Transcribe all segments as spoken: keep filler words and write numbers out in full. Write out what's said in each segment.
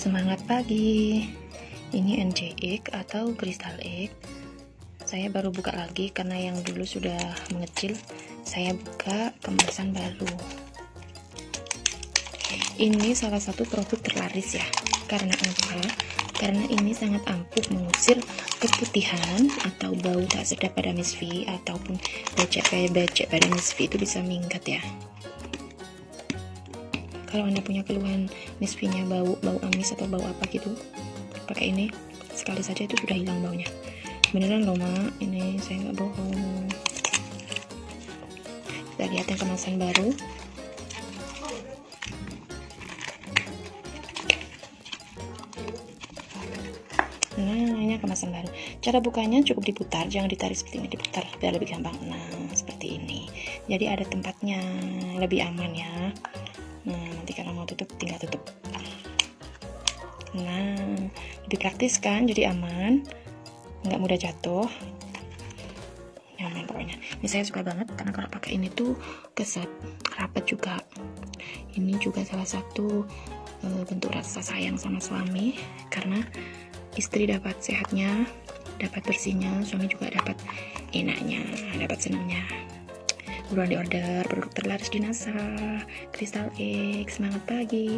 Semangat pagi. Ini N C X atau Crystal X. Saya baru buka lagi karena yang dulu sudah mengecil. Saya buka kemasan baru. Ini salah satu produk terlaris ya. Karena apa? Karena ini sangat ampuh mengusir keputihan atau bau tak sedap pada misfi ataupun becek-becek pada misfi, itu bisa minggat ya. Kalau Anda punya keluhan misfinya bau bau amis atau bau apa gitu, pakai ini sekali saja itu sudah hilang baunya. Beneran loh mak, ini saya nggak bohong. Kita lihat yang kemasan baru. Nah, ini kemasan baru. Cara bukanya cukup diputar, jangan ditarik seperti ini, diputar biar lebih gampang. Nah, seperti ini. Jadi ada tempatnya, lebih aman ya. Nah, nanti kalau mau tutup tinggal tutup. Nah, lebih praktis kan, jadi aman, nggak mudah jatuh, nyaman pokoknya. Ini saya suka banget karena kalau pakai ini tuh keset, rapat juga. Ini juga salah satu e, bentuk rasa sayang sama suami, karena istri dapat sehatnya, dapat bersihnya, suami juga dapat enaknya, dapat senangnya. Buruan di order produk terlaris di NASA, Crystal X. Semangat pagi.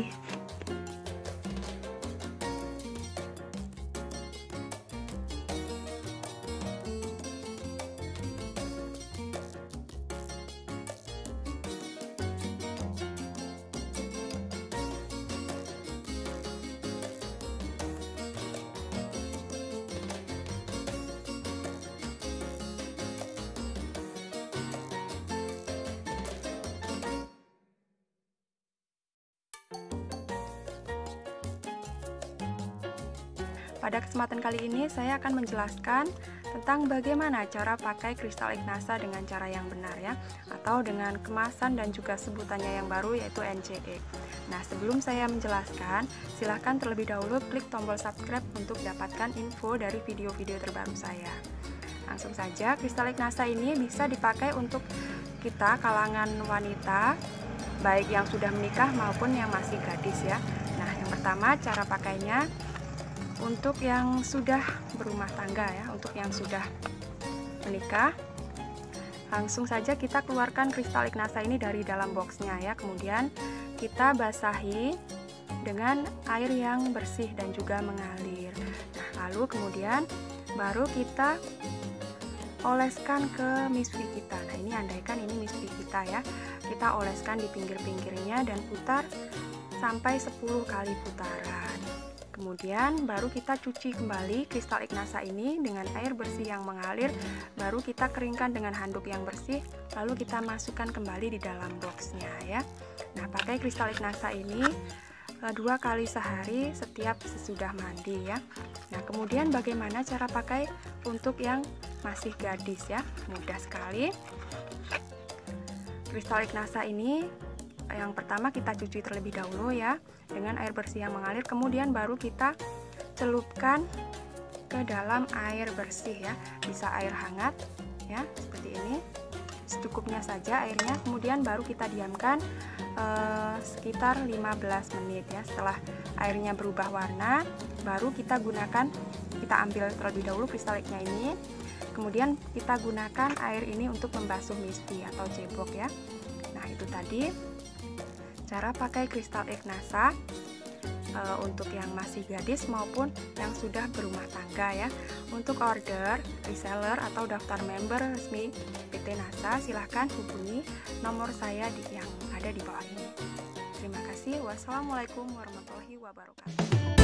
Pada kesempatan kali ini saya akan menjelaskan tentang bagaimana cara pakai Crystal X NASA dengan cara yang benar ya, atau dengan kemasan dan juga sebutannya yang baru yaitu N C X. Nah, sebelum saya menjelaskan, silahkan terlebih dahulu klik tombol subscribe untuk dapatkan info dari video-video terbaru saya. Langsung saja, Crystal X NASA ini bisa dipakai untuk kita kalangan wanita, baik yang sudah menikah maupun yang masih gadis ya. Nah, yang pertama cara pakainya untuk yang sudah berumah tangga ya, untuk yang sudah menikah, langsung saja kita keluarkan Crystal X NASA ini dari dalam boxnya ya. Kemudian kita basahi dengan air yang bersih dan juga mengalir. Nah, lalu kemudian baru kita oleskan ke misfi kita. Nah, ini andaikan ini misfi kita ya, kita oleskan di pinggir-pinggirnya dan putar sampai sepuluh kali putaran. Kemudian baru kita cuci kembali Crystal X NASA ini dengan air bersih yang mengalir, baru kita keringkan dengan handuk yang bersih, lalu kita masukkan kembali di dalam boxnya ya. Nah, pakai Crystal X NASA ini dua kali sehari setiap sesudah mandi ya. Nah, kemudian bagaimana cara pakai untuk yang masih gadis ya? Mudah sekali. Crystal X NASA ini yang pertama kita cuci terlebih dahulu ya dengan air bersih yang mengalir, kemudian baru kita celupkan ke dalam air bersih ya, bisa air hangat ya seperti ini, secukupnya saja airnya. Kemudian baru kita diamkan eh, sekitar lima belas menit ya. Setelah airnya berubah warna, baru kita gunakan, kita ambil terlebih dahulu Crystal X-nya ini, kemudian kita gunakan air ini untuk membasuh misfi atau cebok ya. Nah, itu tadi cara pakai Crystal X NASA e, untuk yang masih gadis maupun yang sudah berumah tangga ya. Untuk order, reseller atau daftar member resmi P T NASA, silahkan hubungi nomor saya di, yang ada di bawah ini. Terima kasih. Wassalamualaikum warahmatullahi wabarakatuh.